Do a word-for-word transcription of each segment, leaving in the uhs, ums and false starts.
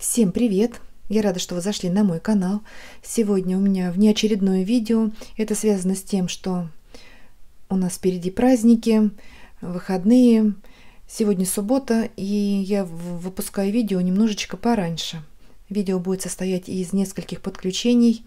Всем привет! Я рада, что вы зашли на мой канал. Сегодня у меня внеочередное видео. Это связано с тем, что у нас впереди праздники, выходные. Сегодня суббота, и я выпускаю видео немножечко пораньше. Видео будет состоять из нескольких подключений.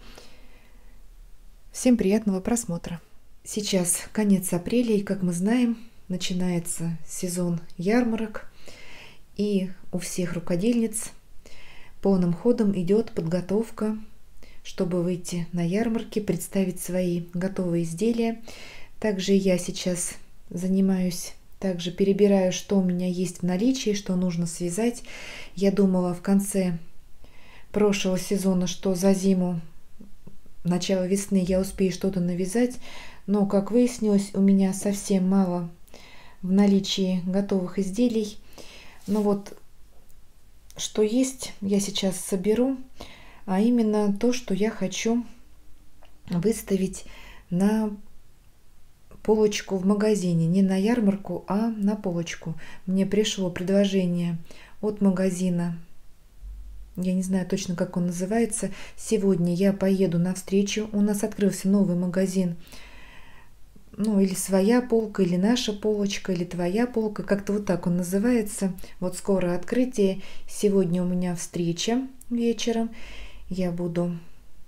Всем приятного просмотра. Сейчас конец апреля, и, как мы знаем, начинается сезон ярмарок. И у всех рукодельниц полным ходом идет подготовка, чтобы выйти на ярмарки, представить свои готовые изделия. Также я сейчас занимаюсь, также перебираю, что у меня есть в наличии, что нужно связать. Я думала в конце прошлого сезона, что за зиму, начало весны я успею что-то навязать, но, как выяснилось, у меня совсем мало в наличии готовых изделий. Ну вот, что есть, я сейчас соберу, а именно то, что я хочу выставить на полочку в магазине. Не на ярмарку, а на полочку. Мне пришло предложение от магазина, я не знаю точно, как он называется. Сегодня я поеду навстречу. У нас открылся новый магазин. Ну, или своя полка, или наша полочка, или твоя полка, как-то вот так он называется. Вот скоро открытие. Сегодня у меня встреча вечером. Я буду,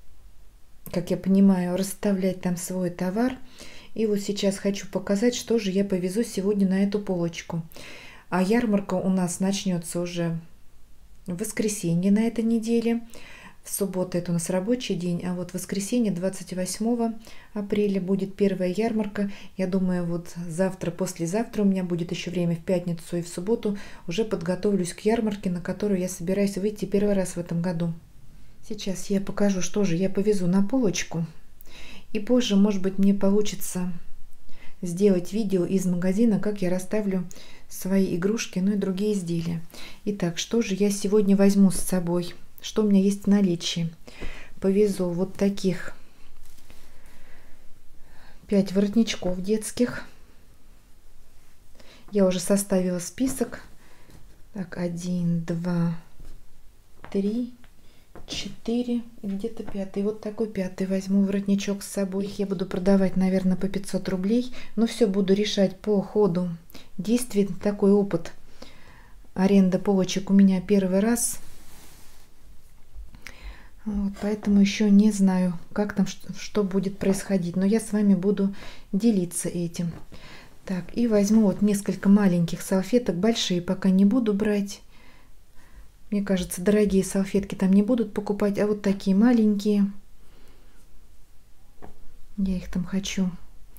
как я понимаю, расставлять там свой товар. И вот сейчас хочу показать, что же я повезу сегодня на эту полочку. А ярмарка у нас начнется уже в воскресенье на этой неделе. В субботу это у нас рабочий день, а вот в воскресенье двадцать восьмого апреля будет первая ярмарка. Я думаю, вот завтра, послезавтра у меня будет еще время, в пятницу и в субботу уже подготовлюсь к ярмарке, на которую я собираюсь выйти первый раз в этом году. Сейчас я покажу, что же я повезу на полочку. И позже, может быть, мне получится сделать видео из магазина, как я расставлю свои игрушки, ну и другие изделия. Итак, что же я сегодня возьму с собой? Что у меня есть в наличии? Повезу вот таких пять воротничков детских. Я уже составила список. Так, один, два, три, четыре, и где-то пятый. Вот такой пятый возьму воротничок с собой. Их я буду продавать, наверное, по пятьсот рублей. Но все буду решать по ходу действий. Такой опыт аренда полочек у меня первый раз. Вот, поэтому еще не знаю, как там, что, что будет происходить. Но я с вами буду делиться этим. Так, и возьму вот несколько маленьких салфеток. Большие пока не буду брать. Мне кажется, дорогие салфетки там не будут покупать. А вот такие маленькие. Я их там хочу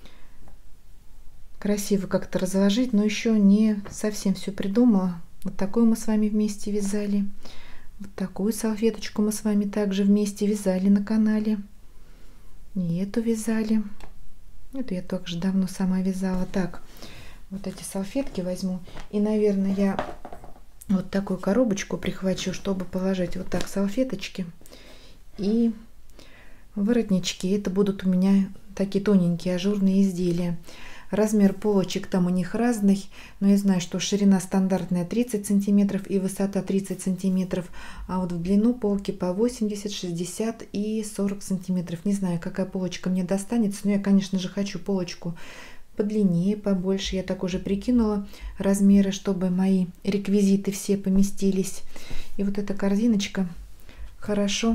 красиво как-то разложить. Но еще не совсем все придумала. Вот такую мы с вами вместе вязали. Вот такую салфеточку мы с вами также вместе вязали на канале. И эту вязали. Эту я также давно сама вязала. Так, вот эти салфетки возьму. И, наверное, я вот такую коробочку прихвачу, чтобы положить вот так салфеточки и воротнички. Это будут у меня такие тоненькие ажурные изделия. Размер полочек там у них разный, но я знаю, что ширина стандартная тридцать сантиметров и высота тридцать сантиметров, а вот в длину полки по восемьдесят, шестьдесят и сорок сантиметров. Не знаю, какая полочка мне достанется, но я, конечно же, хочу полочку подлиннее, побольше. Я так уже прикинула размеры, чтобы мои реквизиты все поместились. И вот эта корзиночка хорошо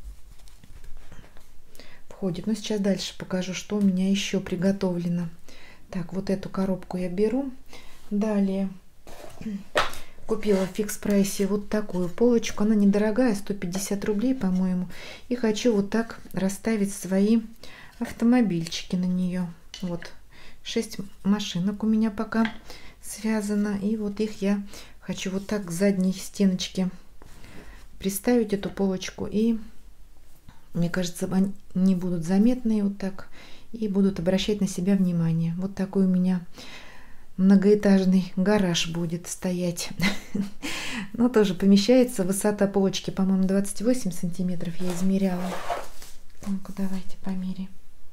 входит. Но сейчас дальше покажу, что у меня еще приготовлено. Так, вот эту коробку я беру. Далее купила в фикс прайсе вот такую полочку. Она недорогая, сто пятьдесят рублей, по-моему. И хочу вот так расставить свои автомобильчики на нее. Вот шесть машинок у меня пока связано. И вот их я хочу вот так к задней стеночке приставить, эту полочку. И мне кажется, они не будут заметные вот так. И будут обращать на себя внимание. Вот такой у меня многоэтажный гараж будет стоять. Но тоже помещается. Высота полочки, по-моему, двадцать восемь сантиметров я измеряла. Ну-ка, давайте померяем.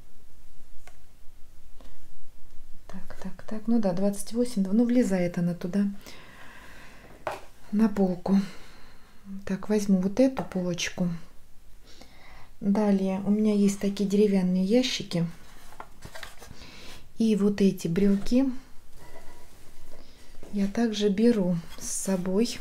Так, так, так. Ну да, двадцать восемь. Ну, влезает она туда, на полку. Так, возьму вот эту полочку. Далее у меня есть такие деревянные ящики. И вот эти брелки я также беру с собой.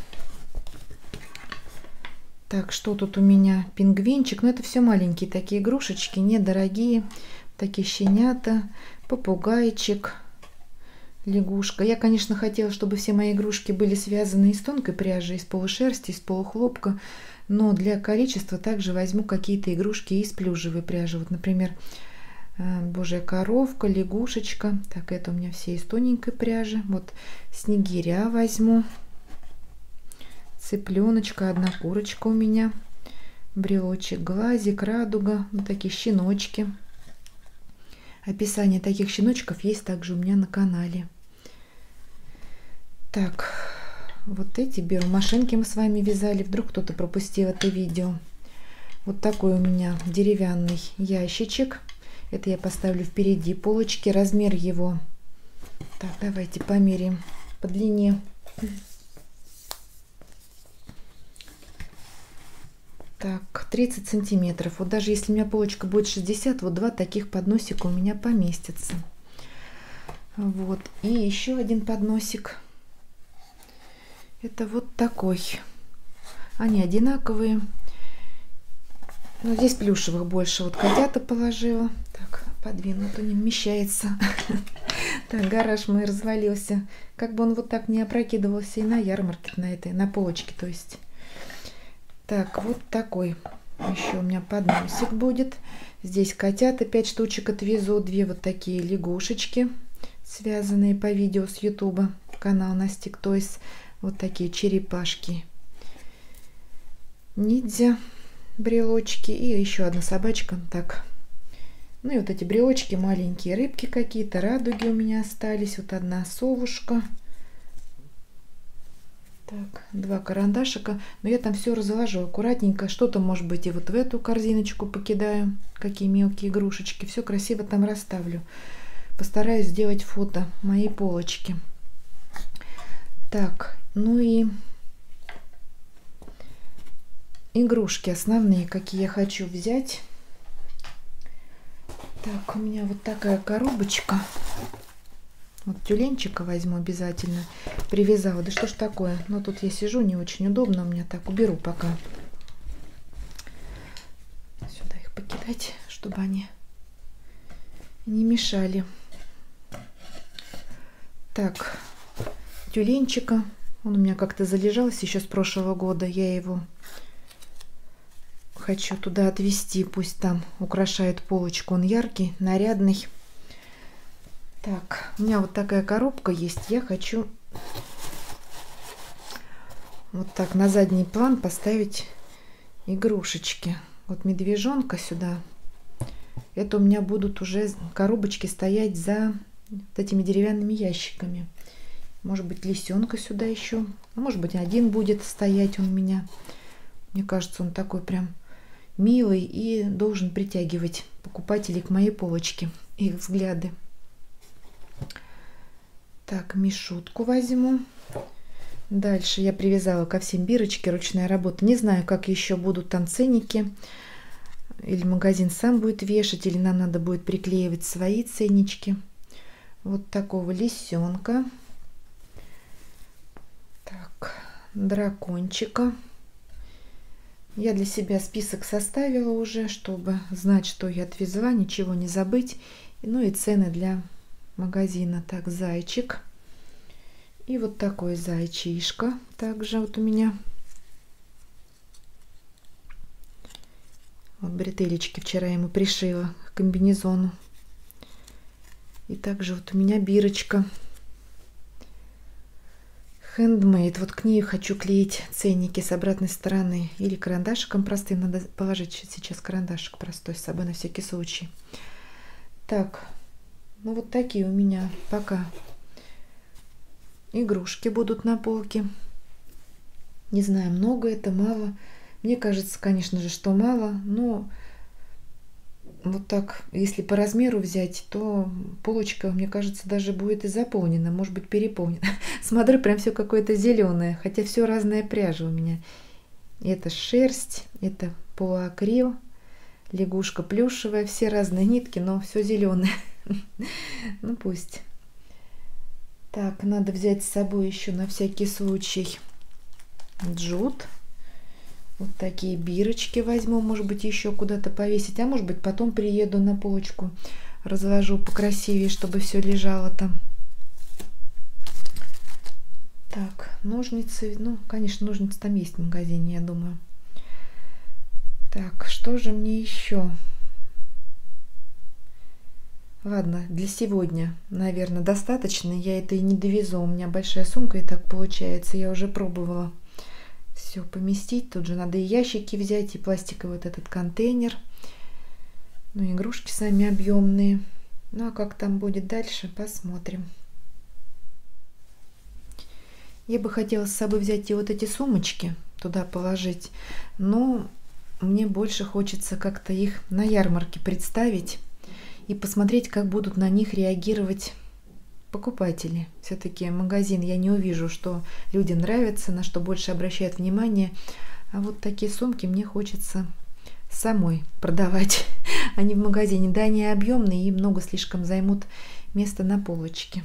Так, что тут у меня? Пингвинчик. Но это все маленькие такие игрушечки, недорогие. Такие щенята, попугайчик, лягушка. Я, конечно, хотела, чтобы все мои игрушки были связаны из тонкой пряжи, из полушерсти, из полухлопка. Но для количества также возьму какие-то игрушки из плюшевой пряжи. Вот, например, Божья коровка, лягушечка. Так, это у меня все из тоненькой пряжи. Вот снегиря возьму. Цыпленочка, одна курочка у меня. Брелочек, глазик, радуга. Вот такие щеночки. Описание таких щеночков есть также у меня на канале. Так, вот эти беру. Машинки мы с вами вязали. Вдруг кто-то пропустил это видео. Вот такой у меня деревянный ящичек. Это я поставлю впереди полочки. Размер его. Так, давайте померяем по длине. Так, тридцать сантиметров. Вот даже если у меня полочка будет шестьдесят, вот два таких подносика у меня поместится. Вот. И еще один подносик. Это вот такой. Они одинаковые. Но здесь плюшевых больше. Вот котята положила. Так, подвину, а то не вмещается. Так, гараж мой развалился. Как бы он вот так не опрокидывался и на ярмарке, на этой, на полочке, то есть. Так, вот такой еще у меня подносик будет. Здесь котята пять штучек отвезу. Две вот такие лягушечки, связанные по видео с ютуба. Канал Настик Тойс. Вот такие черепашки. Ниндзя. Брелочки. И еще одна собачка. Так. Ну и вот эти брелочки, маленькие рыбки какие-то. Радуги у меня остались. Вот одна совушка. Так, два карандашика. Но я там все разложу аккуратненько. Что-то, может быть, и вот в эту корзиночку покидаю. Какие мелкие игрушечки. Все красиво там расставлю. Постараюсь сделать фото моей полочки. Так, ну и игрушки основные, какие я хочу взять. Так, у меня вот такая коробочка. Вот тюленчика возьму обязательно. Привязала. Да что ж такое? Но тут я сижу, не очень удобно. У меня так, уберу пока. Сюда их покидать, чтобы они не мешали. Так, тюленчика. Он у меня как-то залежался еще с прошлого года. Я его хочу туда отвезти. Пусть там украшает полочку. Он яркий, нарядный. Так, у меня вот такая коробка есть. Я хочу вот так на задний план поставить игрушечки. Вот медвежонка сюда. Это у меня будут уже коробочки стоять за вот этими деревянными ящиками. Может быть, лисенка сюда еще. А может быть, один будет стоять он у меня. Мне кажется, он такой прям милый и должен притягивать покупателей к моей полочке. Их взгляды. Так, мишутку возьму. Дальше я привязала ко всем бирочки, ручная работа. Не знаю, как еще будут там ценники. Или магазин сам будет вешать, или нам надо будет приклеивать свои ценнички. Вот такого лисенка. Так, дракончика. Я для себя список составила уже, чтобы знать, что я отвезла, ничего не забыть. Ну и цены для магазина. Так, зайчик. И вот такой зайчишка. Также вот у меня. Вот бретелечки вчера ему пришила к комбинезону. И также вот у меня бирочка. Handmade. Вот к ней хочу клеить ценники с обратной стороны. Или карандашиком простым. Надо положить сейчас карандашик простой с собой на всякий случай. Так. Ну вот такие у меня пока игрушки будут на полке. Не знаю, много это, мало. Мне кажется, конечно же, что мало. Но вот так, если по размеру взять, то полочка, мне кажется, даже будет и заполнена. Может быть, переполнена. Смотрю, прям все какое-то зеленое. Хотя все разная пряжа у меня. Это шерсть, это полуакрил, лягушка плюшевая, все разные нитки, но все зеленое. Ну пусть. Так, надо взять с собой еще на всякий случай джут. Вот такие бирочки возьму, может быть, еще куда-то повесить, а может быть, потом приеду на полочку, разложу покрасивее, чтобы все лежало там. Так, ножницы, ну, конечно, ножницы там есть в магазине, я думаю. Так, что же мне еще? Ладно, для сегодня, наверное, достаточно. Я это и не довезу. У меня большая сумка, и так получается. Я уже пробовала все поместить. Тут же надо и ящики взять, и пластиковый вот этот контейнер. Ну, игрушки сами объемные. Ну, а как там будет дальше, посмотрим. Я бы хотела с собой взять и вот эти сумочки, туда положить. Но мне больше хочется как-то их на ярмарке представить и посмотреть, как будут на них реагировать покупатели. Все-таки магазин я не увижу, что людям нравится, на что больше обращают внимание. А вот такие сумки мне хочется самой продавать, а не в магазине. Да, они объемные и много слишком займут место на полочке.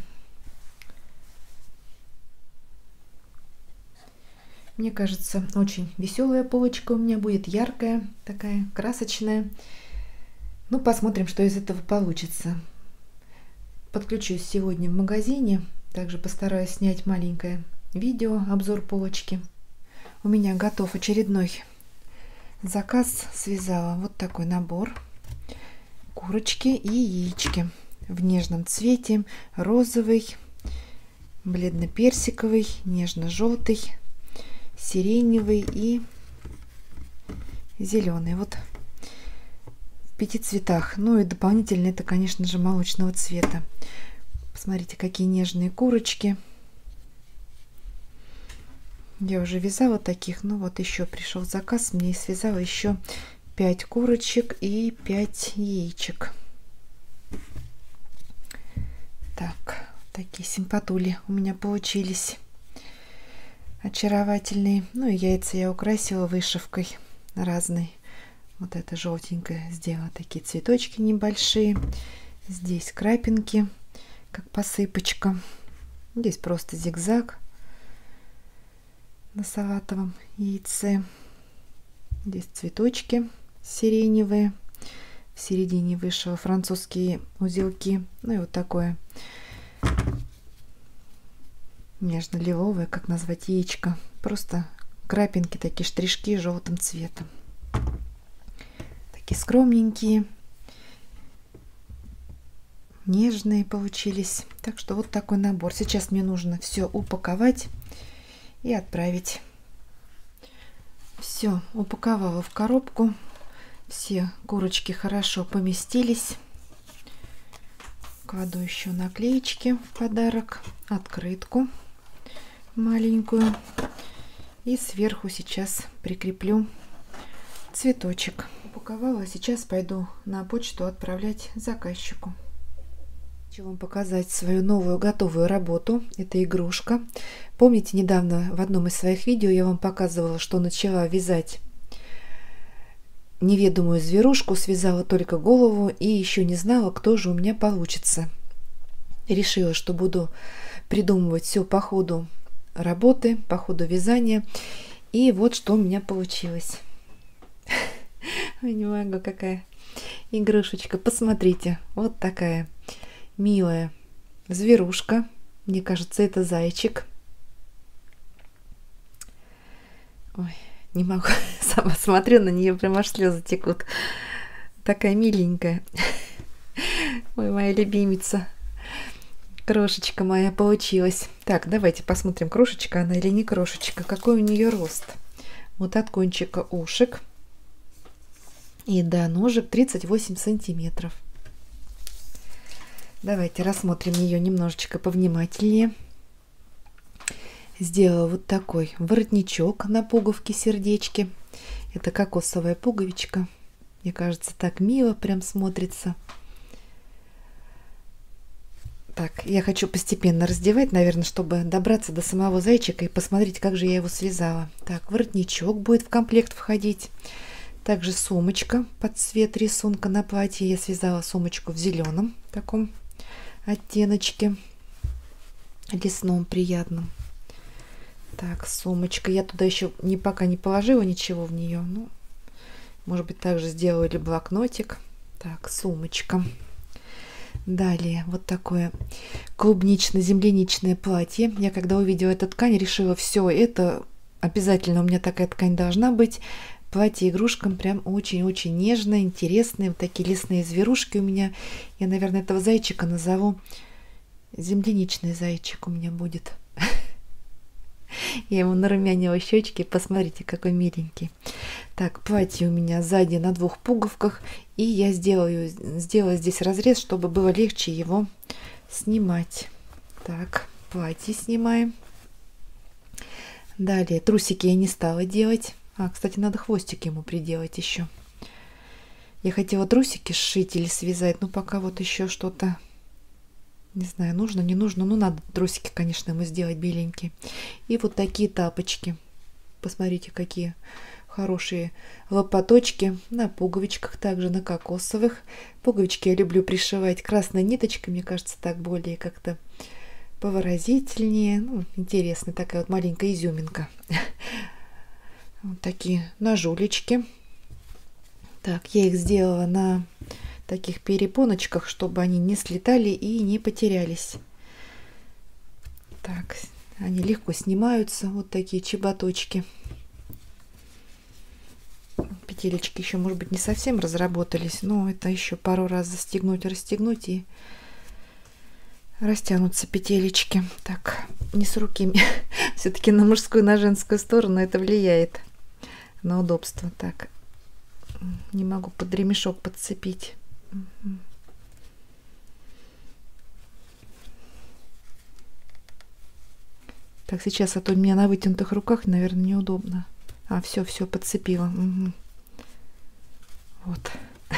Мне кажется, очень веселая полочка у меня будет, яркая, такая красочная. Ну, посмотрим, что из этого получится. Подключусь сегодня в магазине. Также постараюсь снять маленькое видео, обзор полочки. У меня готов очередной заказ. Связала вот такой набор. Курочки и яички в нежном цвете. Розовый, бледно-персиковый, нежно-желтый, сиреневый и зеленый. Вот в пяти цветах. Ну и дополнительно это, конечно же, молочного цвета. Посмотрите, какие нежные курочки. Я уже вязала таких, ну вот еще пришел заказ, мне связала еще пять курочек и пять яичек. Так, такие симпатули у меня получились. Очаровательные. Ну и яйца я украсила вышивкой разной. Вот это желтенькое сделала такие цветочки небольшие. Здесь крапинки, как посыпочка. Здесь просто зигзаг на салатовом яйце. Здесь цветочки сиреневые. В середине вышила французские узелки. Ну и вот такое нежно-лиловое, как назвать, яичко. Просто крапинки, такие штришки желтым цветом. Такие скромненькие, нежные получились. Так что вот такой набор. Сейчас мне нужно все упаковать и отправить. Все упаковала в коробку. Все курочки хорошо поместились. Кладу еще наклеечки в подарок, открытку маленькую. И сверху сейчас прикреплю цветочек. Упаковала. Сейчас пойду на почту отправлять заказчику. Хочу вам показать свою новую готовую работу. Это игрушка. Помните, недавно в одном из своих видео я вам показывала, что начала вязать неведомую зверушку, связала только голову и еще не знала, кто же у меня получится. Решила, что буду придумывать все по ходу работы, по ходу вязания. И вот что у меня получилось. Ой, не могу, какая игрушечка. Посмотрите, вот такая милая зверушка. Мне кажется, это зайчик. Ой, не могу. Сама смотрю на нее, прям аж слезы текут. Такая миленькая. Ой, моя любимица. Крошечка моя получилась. Так, давайте посмотрим, крошечка она или не крошечка. Какой у нее рост. Вот от кончика ушек и до ножек тридцать восемь сантиметров. Давайте рассмотрим ее немножечко повнимательнее. Сделала вот такой воротничок на пуговке сердечки. Это кокосовая пуговичка. Мне кажется, так мило прям смотрится. Так, я хочу постепенно раздевать, наверное, чтобы добраться до самого зайчика и посмотреть, как же я его связала. Так, воротничок будет в комплект входить. Также сумочка под цвет рисунка на платье. Я связала сумочку в зеленом таком оттеночке, лесном, приятном. Так, сумочка. Я туда еще не, пока не положила ничего в нее. Ну, может быть, также сделаю или блокнотик. Так, сумочка. Далее вот такое клубнично-земляничное платье. Я когда увидела эту ткань, решила, все, это обязательно у меня такая ткань должна быть. Платье игрушкам прям очень-очень нежное, интересное. Вот такие лесные зверушки у меня. Я, наверное, этого зайчика назову земляничный зайчик у меня будет. Я ему нарумянила щечки. Посмотрите, какой миленький. Так, платье у меня сзади на двух пуговках. И я сделаю, сделала здесь разрез, чтобы было легче его снимать. Так, платье снимаем. Далее, трусики я не стала делать. А, кстати, надо хвостик ему приделать еще. Я хотела трусики сшить или связать, но пока вот еще что-то... Не знаю, нужно, не нужно. Ну, надо трусики, конечно, ему сделать беленькие. И вот такие тапочки. Посмотрите, какие хорошие лопаточки. На пуговичках, также на кокосовых. Пуговички я люблю пришивать красной ниточкой. Мне кажется, так более как-то повыразительнее. Ну, интересно, такая вот маленькая изюминка. Вот такие ножулечки. Так, я их сделала на... таких перепоночках, чтобы они не слетали и не потерялись. Так, они легко снимаются, вот такие чеботочки. Петелечки еще, может быть, не совсем разработались, но это еще пару раз застегнуть, расстегнуть и растянутся петелечки. Так, не с руки, все-таки на мужскую, на женскую сторону это влияет на удобство. Так, не могу под ремешок подцепить. Так, сейчас, а то у меня на вытянутых руках, наверное, неудобно. А, все, все, подцепила. Угу. Вот.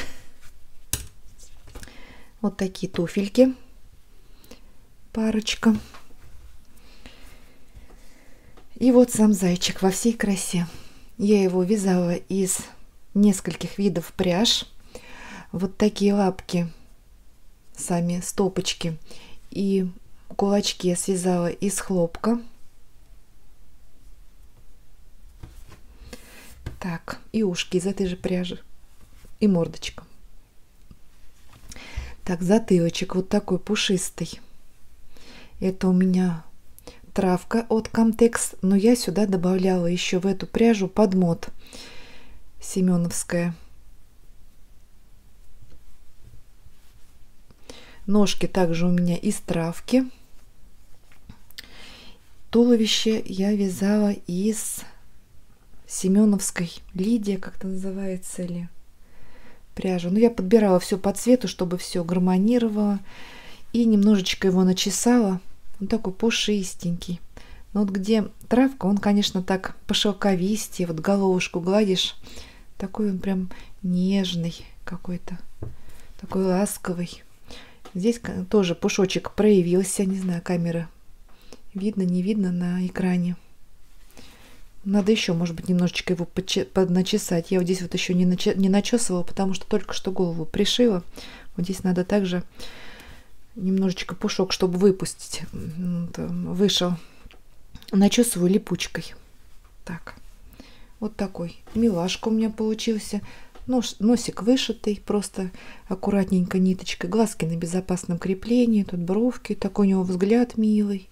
Вот такие туфельки. Парочка. И вот сам зайчик во всей красе. Я его вязала из нескольких видов пряж. Вот такие лапки, сами стопочки и кулачки я связала из хлопка. Так, и ушки из этой же пряжи. И мордочка. Так, затылочек вот такой пушистый. Это у меня травка от Камтекс, но я сюда добавляла еще в эту пряжу подмот семеновская. Ножки также у меня из травки. Туловище я вязала из семеновской Лидия, как-то называется, или пряжа. Ну, я подбирала все по цвету, чтобы все гармонировало. И немножечко его начесала. Он такой пушистенький. Но вот где травка, он, конечно, так пошелковистее. Вот головушку гладишь. Такой он прям нежный какой-то. Такой ласковый. Здесь тоже пушочек проявился. Не знаю, камера видно, не видно на экране. Надо еще, может быть, немножечко его подначесать. Я вот здесь вот еще не, наче не начесывала, потому что только что голову пришила. Вот здесь надо также немножечко пушок, чтобы выпустить. Вышел. Начесываю липучкой. Так. Вот такой милашка у меня получился. Нос, носик вышитый, просто аккуратненько ниточкой. Глазки на безопасном креплении. Тут бровки. Такой у него взгляд милый.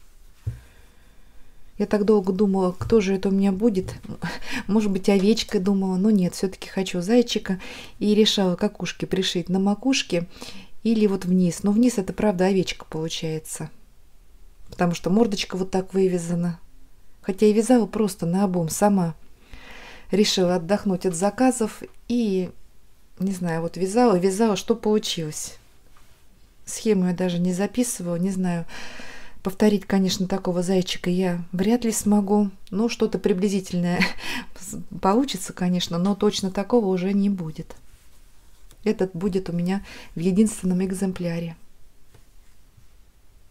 Я так долго думала, кто же это у меня будет. Может быть, овечка думала. Но нет, все-таки хочу зайчика. И решала, как ушки пришить на макушке или вот вниз. Но вниз это, правда, овечка получается. Потому что мордочка вот так вывязана. Хотя я вязала просто наобум сама. Решила отдохнуть от заказов. И, не знаю, вот вязала, вязала, что получилось. Схему я даже не записывала, не знаю. Повторить, конечно, такого зайчика я вряд ли смогу. Но что-то приблизительное получится, конечно, но точно такого уже не будет. Этот будет у меня в единственном экземпляре.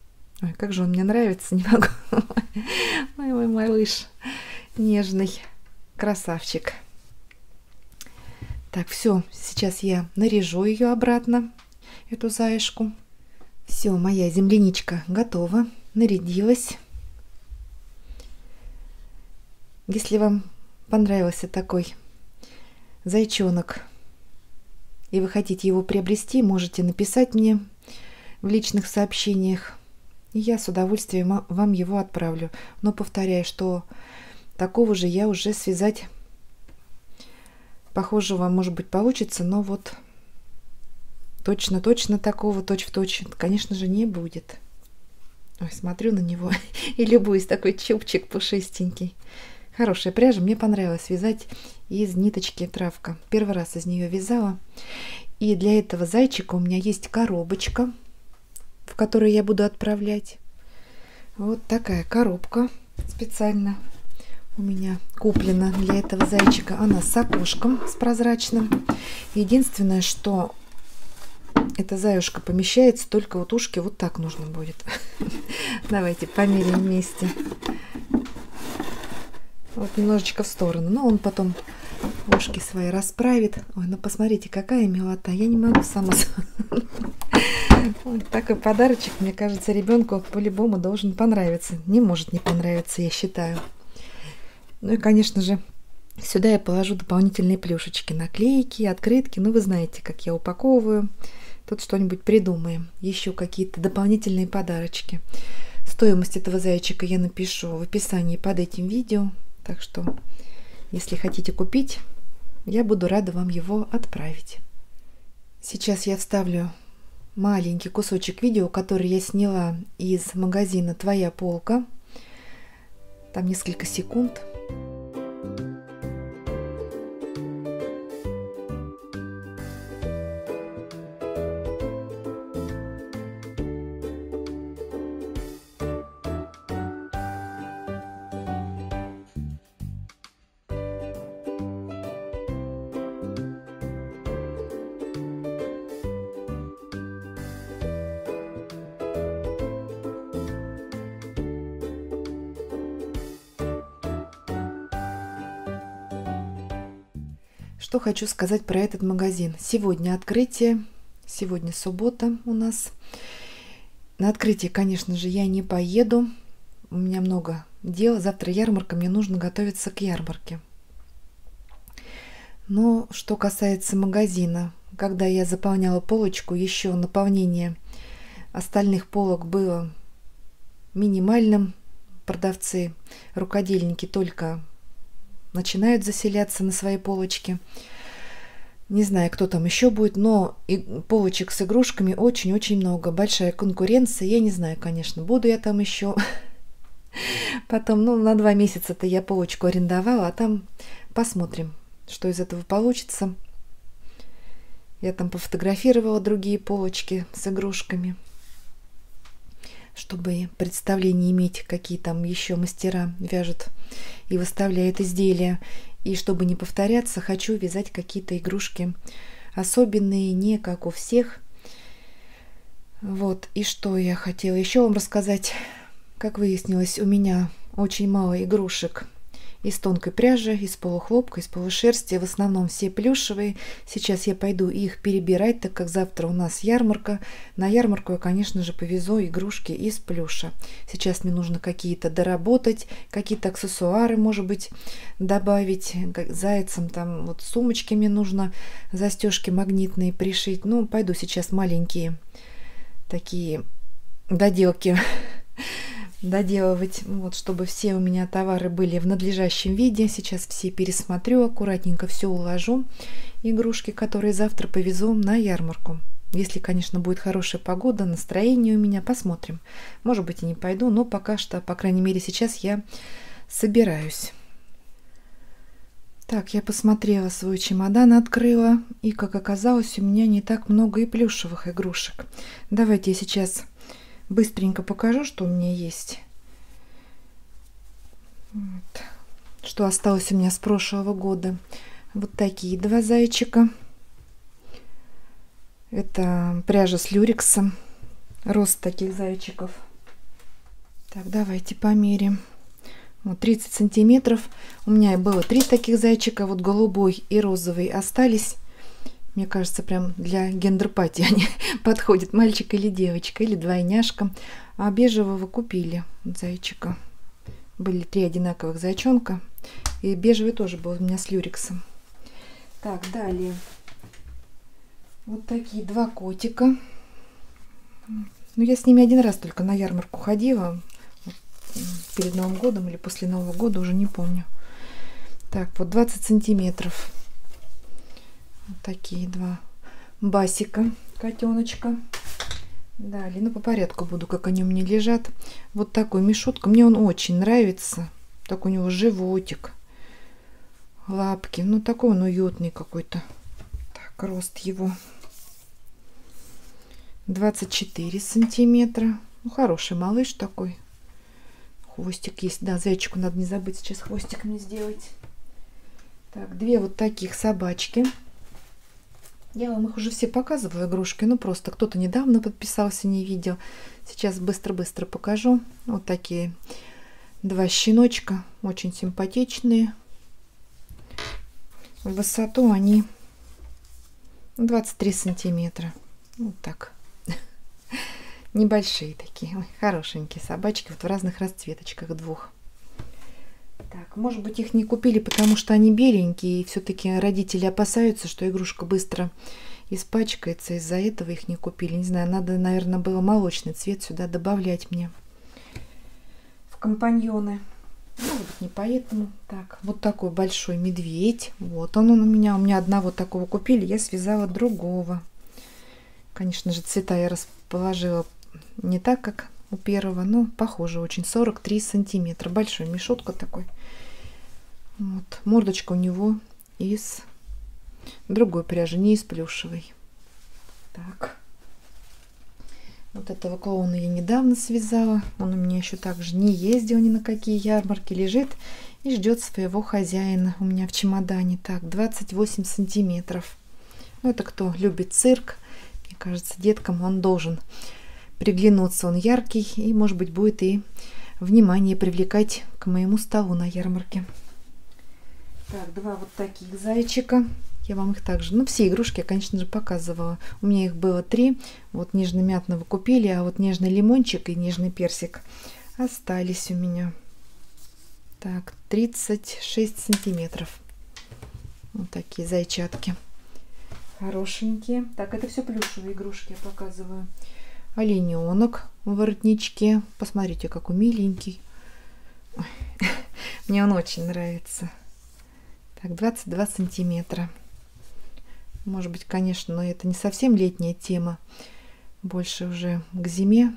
Ой, как же он мне нравится, не могу. Ой, мой малыш нежный, красавчик. Так, все, сейчас я наряжу ее обратно, эту заюшку. Все, моя земляничка готова, нарядилась. Если вам понравился такой зайчонок и вы хотите его приобрести, можете написать мне в личных сообщениях, и я с удовольствием вам его отправлю. Но повторяю, что такого же я уже связать похожего, может быть, получится, но вот точно-точно такого точь-в-точь, конечно же, не будет. Ой, смотрю на него и любуюсь, такой чубчик пушистенький. Хорошая пряжа, мне понравилось вязать из ниточки травка. Первый раз из нее вязала. И для этого зайчика у меня есть коробочка, в которую я буду отправлять. Вот такая коробка специально у меня куплена для этого зайчика. Она с окошком, с прозрачным. Единственное, что эта заюшка помещается только вот ушки вот так нужно будет. Давайте померяем вместе. Вот немножечко в сторону. Но он потом ушки свои расправит. Ой, ну посмотрите, какая милота. Я не могу сама. Вот такой подарочек, мне кажется, ребенку по-любому должен понравиться. Не может не понравиться, я считаю. Ну и, конечно же, сюда я положу дополнительные плюшечки, наклейки, открытки. Ну, вы знаете, как я упаковываю. Тут что-нибудь придумаем. Еще какие-то дополнительные подарочки. Стоимость этого зайчика я напишу в описании под этим видео. Так что, если хотите купить, я буду рада вам его отправить. Сейчас я вставлю маленький кусочек видео, который я сняла из магазина «Твоя полка». Там несколько секунд. Что хочу сказать про этот магазин. Сегодня открытие, сегодня суббота у нас. На открытие, конечно же, я не поеду. У меня много дел. Завтра ярмарка, мне нужно готовиться к ярмарке. Но что касается магазина, когда я заполняла полочку, еще наполнение остальных полок было минимальным. Продавцы, рукодельники только начинают заселяться на свои полочки. Не знаю, кто там еще будет, но и полочек с игрушками очень-очень много. Большая конкуренция. Я не знаю, конечно, буду я там еще. Потом, ну, на два месяца-то я полочку арендовала, а там посмотрим, что из этого получится. Я там пофотографировала другие полочки с игрушками, чтобы представление иметь, какие там еще мастера вяжут и выставляют изделия. И чтобы не повторяться, хочу вязать какие-то игрушки особенные, не как у всех. Вот, и что я хотела еще вам рассказать. Как выяснилось, у меня очень мало игрушек из тонкой пряжи, из полухлопка, из полушерсти. В основном все плюшевые. Сейчас я пойду их перебирать, так как завтра у нас ярмарка. На ярмарку я, конечно же, повезу игрушки из плюша. Сейчас мне нужно какие-то доработать, какие-то аксессуары, может быть, добавить. Зайцам там вот сумочки мне нужно, застежки магнитные пришить. Ну, пойду сейчас маленькие такие доделки доделывать, вот, чтобы все у меня товары были в надлежащем виде. Сейчас все пересмотрю, аккуратненько все уложу. Игрушки, которые завтра повезу на ярмарку. Если, конечно, будет хорошая погода, настроение у меня, посмотрим. Может быть, и не пойду, но пока что, по крайней мере, сейчас я собираюсь. Так, я посмотрела свой чемодан, открыла, и, как оказалось, у меня не так много и плюшевых игрушек. Давайте я сейчас быстренько покажу, что у меня есть. Вот. Что осталось у меня с прошлого года. Вот такие два зайчика. Это пряжа с люрексом. Рост таких зайчиков Так, давайте померим. Вот тридцать сантиметров. У меня было три таких зайчика. Вот голубой и розовый остались. Мне кажется, прям для гендер-пати они подходят. Мальчик или девочка, или двойняшка. А бежевого купили зайчика. Были три одинаковых зайчонка. И бежевый тоже был у меня с люрексом. Так, далее. Вот такие два котика. Ну, я с ними один раз только на ярмарку ходила. Перед Новым годом или после Нового года, уже не помню. Так, вот двадцать сантиметров. Вот такие два басика, котеночка. Далее, ну по порядку буду, как они у меня лежат. Вот такой мишутка. Мне он очень нравится. Так у него животик, лапки. Ну такой он уютный какой-то. Так, рост его двадцать четыре сантиметра. Ну хороший малыш такой. Хвостик есть. Да, зайчику надо не забыть сейчас хвостик мне сделать. Так, две вот таких собачки. Я вам их уже все показываю, игрушки. Ну, просто кто-то недавно подписался, не видел. Сейчас быстро-быстро покажу. Вот такие два щеночка. Очень симпатичные. В высоту они двадцать три сантиметра. Вот так. Небольшие такие. Ой, хорошенькие собачки. Вот в разных расцветочках двух. Так, может быть, их не купили, потому что они беленькие, и все-таки родители опасаются, что игрушка быстро испачкается, из-за этого их не купили. Не знаю, надо, наверное, было молочный цвет сюда добавлять мне в компаньоны. Может быть, не поэтому. Так, вот такой большой медведь. Вот он, он у меня. У меня одного такого купили, я связала другого. Конечно же, цвета я расположила не так, как у первого, но похоже очень. сорок три сантиметра. Большой мишутка такой. Вот. Мордочка у него из другой пряжи, не из плюшевой. Так. Вот этого клоуна я недавно связала. Он у меня еще также не ездил ни на какие ярмарки. Лежит и ждет своего хозяина у меня в чемодане. Так, двадцать восемь сантиметров. Ну, это кто любит цирк. Мне кажется, деткам он должен приглянуться. Он яркий и, может быть, будет и внимание привлекать к моему столу на ярмарке. Так, два вот таких зайчика. Я вам их также, ну, все игрушки я, конечно же, показывала. У меня их было три. Вот нежно-мятного купили, а вот нежный лимончик и нежный персик остались у меня. Так, тридцать шесть сантиметров. Вот такие зайчатки. Хорошенькие. Так, это все плюшевые игрушки я показываю. Олененок в воротничке. Посмотрите, какой миленький. Ой, мне он очень нравится. Так, двадцать два сантиметра. Может быть, конечно, но это не совсем летняя тема. Больше уже к зиме.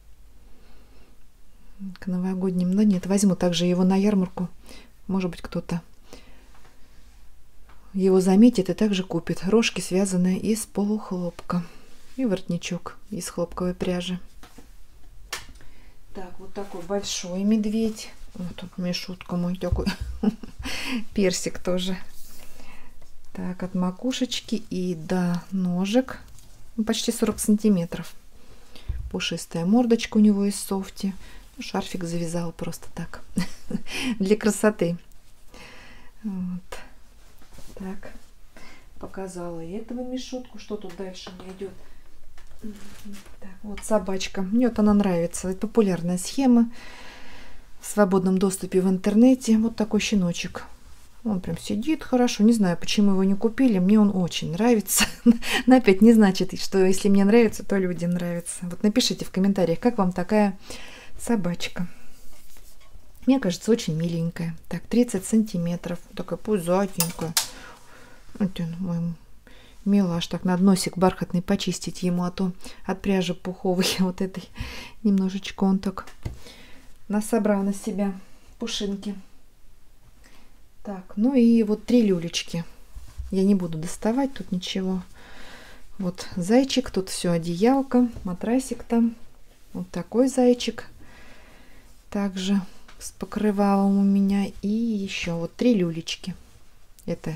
К новогодним. Но нет, возьму также его на ярмарку. Может быть, кто-то его заметит и также купит. Рожки связаны из полухлопка. И воротничок из хлопковой пряжи. Так, вот такой большой медведь. Вот тут мишутка мой такой. Персик тоже. Так, от макушечки и до ножек. Почти сорок сантиметров. Пушистая мордочка у него из софти. Шарфик завязала просто так. Для красоты. Вот. Так. Показала и этого мишутку. Что тут дальше мне идет? Так, вот собачка. Мне вот она нравится. Это популярная схема в свободном доступе в интернете. Вот такой щеночек. Он прям сидит хорошо. Не знаю, почему его не купили. Мне он очень нравится. Но опять не значит, что если мне нравится, то людям нравится. Вот напишите в комментариях, как вам такая собачка. Мне кажется, очень миленькая. Так, тридцать сантиметров. Такая пузатенькая. Вот он, мой милаш. Так, надо носик бархатный почистить ему, а то от пряжи пуховой вот этой немножечко он так насобрал на себя пушинки. Так, ну и вот три люлечки. Я не буду доставать тут ничего. Вот зайчик, тут все одеялка, матрасик там. Вот такой зайчик. Также с покрывалом у меня. И еще вот три люлечки. Это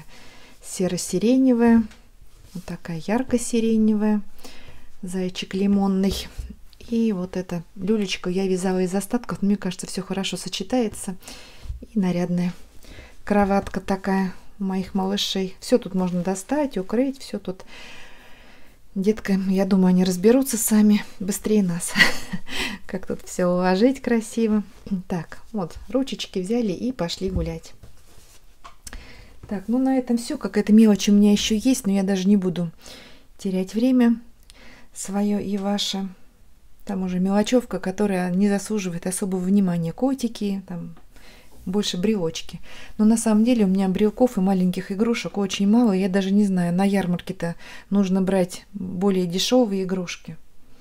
серо-сиреневая. Вот такая ярко-сиреневая. Зайчик лимонный. И вот эта люлечка я вязала из остатков. Мне кажется, все хорошо сочетается. И нарядная кроватка такая у моих малышей. Все тут можно достать, укрыть, все тут. Деткам, я думаю, они разберутся сами быстрее нас. Как тут все уложить красиво. Так, вот, ручечки взяли и пошли гулять. Так, ну на этом все. Какая-то мелочь у меня еще есть, но я даже не буду терять время свое и ваше. Там уже мелочевка, которая не заслуживает особого внимания. Котики, там больше брелочки. Но на самом деле у меня брелков и маленьких игрушек очень мало. Я даже не знаю, на ярмарке-то нужно брать более дешевые игрушки.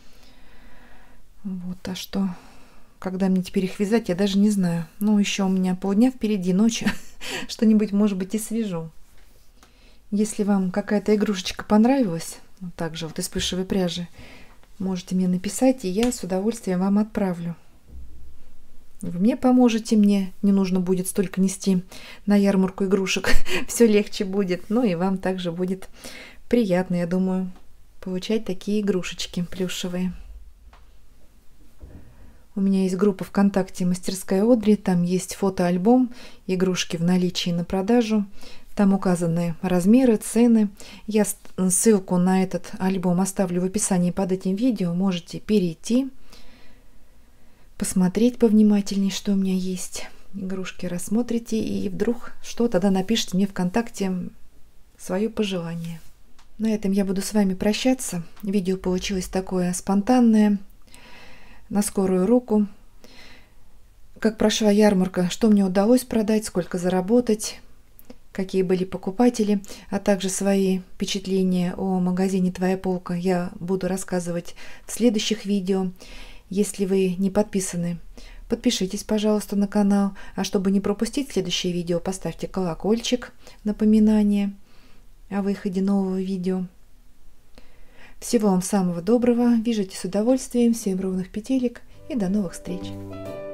Вот, а что, когда мне теперь их вязать, я даже не знаю. Ну, еще у меня полдня впереди, ночью что-нибудь, может быть, и свяжу. Если вам какая-то игрушечка понравилась, вот так же вот из плюшевой пряжи, можете мне написать, и я с удовольствием вам отправлю. Вы мне поможете, мне не нужно будет столько нести на ярмарку игрушек, все легче будет. Ну и вам также будет приятно, я думаю, получать такие игрушечки плюшевые. У меня есть группа ВКонтакте «Мастерская Одри», там есть фотоальбом, игрушки в наличии на продажу. Там указаны размеры, цены. Я ссылку на этот альбом оставлю в описании под этим видео. Можете перейти, посмотреть повнимательнее, что у меня есть. Игрушки рассмотрите, и вдруг что, тогда напишите мне ВКонтакте свое пожелание. На этом я буду с вами прощаться. Видео получилось такое спонтанное, на скорую руку. Как прошла ярмарка, что мне удалось продать, сколько заработать, какие были покупатели, а также свои впечатления о магазине «Твоя полка» я буду рассказывать в следующих видео. Если вы не подписаны, подпишитесь, пожалуйста, на канал. А чтобы не пропустить следующее видео, поставьте колокольчик, напоминание о выходе нового видео. Всего вам самого доброго, вяжите с удовольствием, всем ровных петелек и до новых встреч!